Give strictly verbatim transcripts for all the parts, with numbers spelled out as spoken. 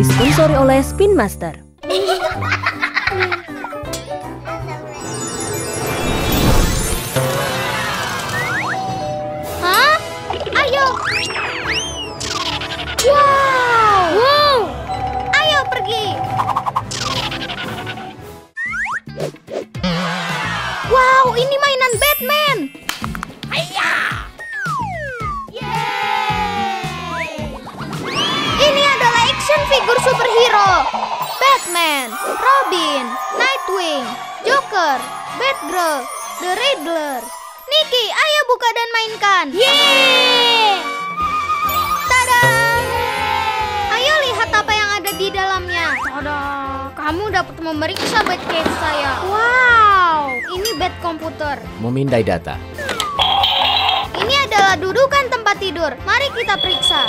disponsori oleh Spin Master. Hah? Ayo. Wow. Wow. Ayo pergi. Wow, ini mainan Batman. Hayya. Ini adalah action figure superhero. Batman, Robin, Nightwing, Joker, Batgirl, The Riddler. Niki, ayo buka dan mainkan. Yeay! Tada! Ayo lihat apa yang ada di dalamnya. Tada! Kamu dapat memeriksa Batcave saya. Wow, ini Bat komputer. Memindai data. Ini adalah dudukan tempat tidur. Mari kita periksa.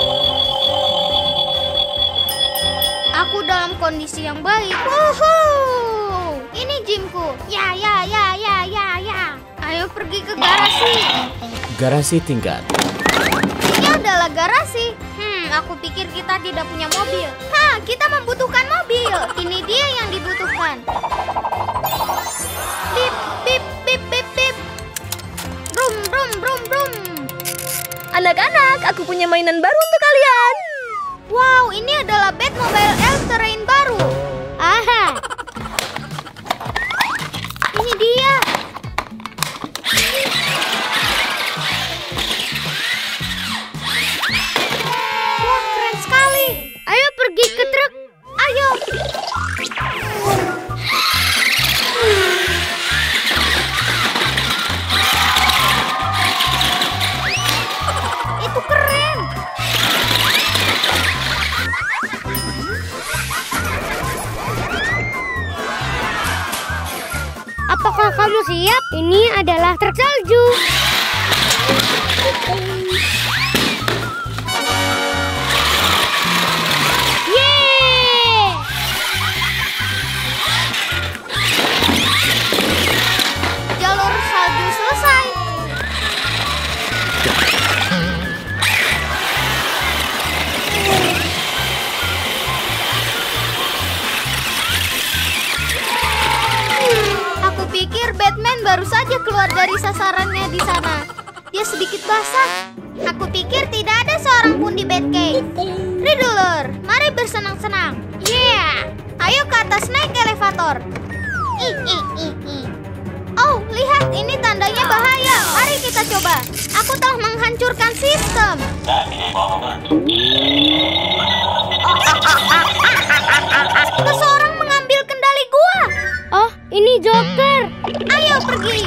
Aku dalam kondisi yang baik. Wuhuu! Ini gymku. Ya, ya, ya, ya, ya, ya. Ayo pergi ke garasi. Garasi tingkat. Ini adalah garasi. Hmm, aku pikir kita tidak punya mobil. Hah, kita membutuhkan mobil. Ini dia yang dibutuhkan. Bip, bip, bip, bip, bip. Brum, brum, brum, brum. Anak-anak, aku punya mainan baru untuk kalian. Wow, ini adalah Batmobile All-Terrain baru. Aha. Ini dia. Wah, keren sekali. Ayo pergi ke truk. Ayo. Itu keren. Apakah kamu siap? Ini adalah truk salju. Yeay! Jalur salju selesai. Aku pikir Batman baru saja keluar dari sasarannya di sana. Dia sedikit basah. Aku pikir tidak ada seorang pun di Batcave. Riddler, mari bersenang-senang. Yeah! Ayo ke atas naik elevator. Ih, ih, ih, ih. Oh, lihat, ini tandanya bahaya. Mari kita coba. Aku telah menghancurkan sistem. Seseorang mengambil kendali gua. Oh, ini Joker. Ayo pergi.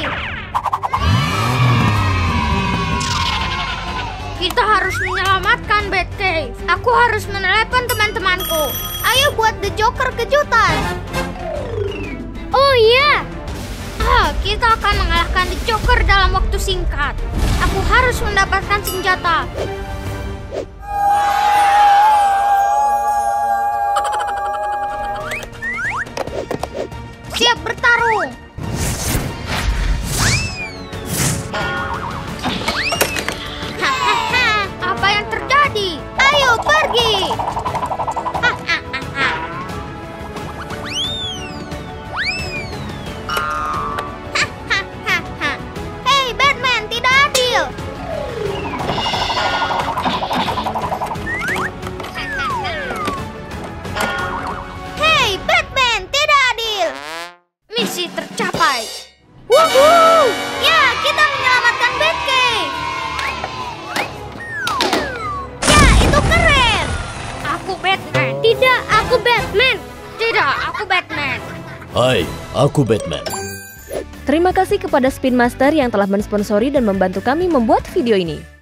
Kita harus menyelamatkan Batcave. Aku harus menelepon teman-temanku. Ayo buat The Joker kejutan. Oh iya. Ah, kita akan mengalahkan The Joker dalam waktu singkat. Aku harus mendapatkan senjata. Siap bertarung. Hahaha, apa yang terjadi? Ayo pergi. Hahaha. Hahaha. Hei Batman, tidak adil. Hei Batman, tidak adil. Misi tercapai. Wuhuu! Ya, kita menyelamatkan Batcave. Ya, itu keren. Aku Batman. Tidak, aku Batman. Tidak, aku Batman. Hai, aku Batman. Terima kasih kepada Spin Master yang telah mensponsori dan membantu kami membuat video ini.